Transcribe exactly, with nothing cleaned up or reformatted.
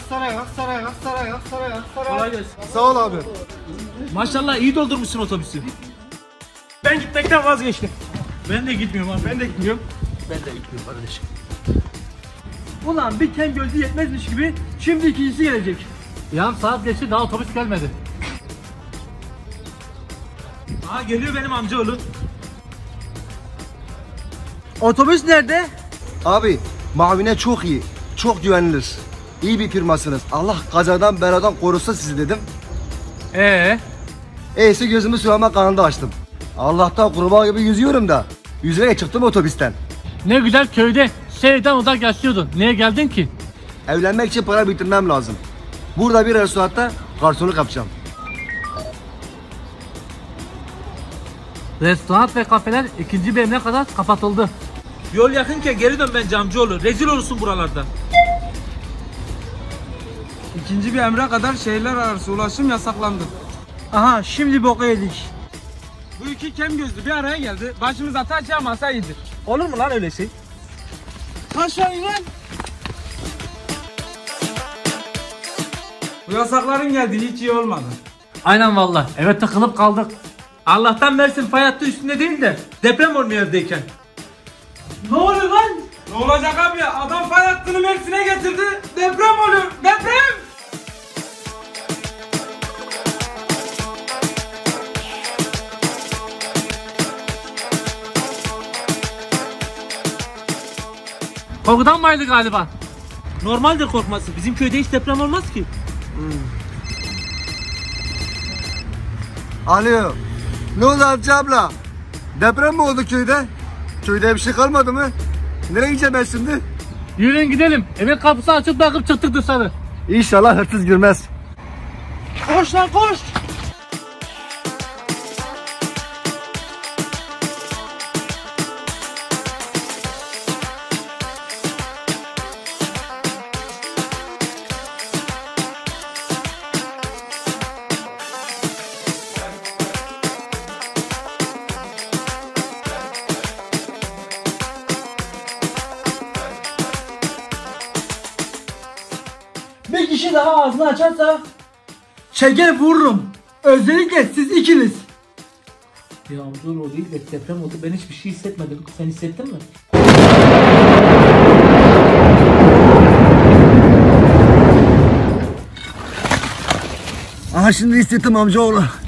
Aksaray, Aksaray, Aksaray, Aksaray, Aksaray. Kolay gelsin. Sağ ol abi. Maşallah iyi doldurmuşsun otobüsü. Ben gitmekten vazgeçtim. Ben de gitmiyorum abi. Ben de gitmiyorum. Ben de gitmiyorum kardeşim. Ulan bir ken gözü yetmezmiş gibi şimdi ikincisi gelecek. Yarım saat geçti daha otobüs gelmedi. Aa geliyor benim amcaoğlu. Otobüs nerede? Abi Mavine çok iyi, çok güvenilir. İyi bir firmasınız. Allah kazadan beladan korusun sizi dedim. Ee? Eyse gözümü suyama kanında açtım. Allah'tan kurbağa gibi yüzüyorum da. Yüzerek çıktım otobüsten. Ne güzel köyde şeyden oda geçiyordun. Niye geldin ki? Evlenmek için para bitirmem lazım. Burada bir restoranda garsonluk yapacağım. Restoran ve kafeler ikinci bir emre kadar kapatıldı. Yol yakınken geri dön bence amcaoğlu. Rezil olursun buralarda. İkinci bir emre kadar şehirler arası ulaşım yasaklandı. Aha şimdi boka yedik. Bu iki kem gözlü bir araya geldi. Başımıza taş yağmasa iyidir. Olur mu lan öyle şey? Aşağı lan. Bu yasakların geldiği hiç iyi olmadı. Aynen valla. Eve tıkılıp kaldık. Allah'tan Mersin fay hattı üstünde değil de deprem olmuyor evdeyken. Ne oluyor lan? Ne olacak abi? Adam fay hattını Mersin'e getirdi. Deprem oluyor. Deprem! Korkudan mıydı galiba? Normaldir korkması. Bizim köyde hiç deprem olmaz ki. Alo. Ne oldu Hatice abla? Deprem mi oldu köyde? Köyde bir şey kalmadı mı? Nereye gideceğim ben şimdi? Yürüyün gidelim. Evin kapısı açıp bırakıp çıktık dışarı. İnşallah hırsız girmez. Koş lan koş. Bir kişi daha ağzını açarsa çeker vururum. Özellikle siz ikiniz. Ya dur o değil de deprem oldu. Ben hiçbir şey hissetmedim. Sen hissettin mi? Aha şimdi hissettim amcaoğlu.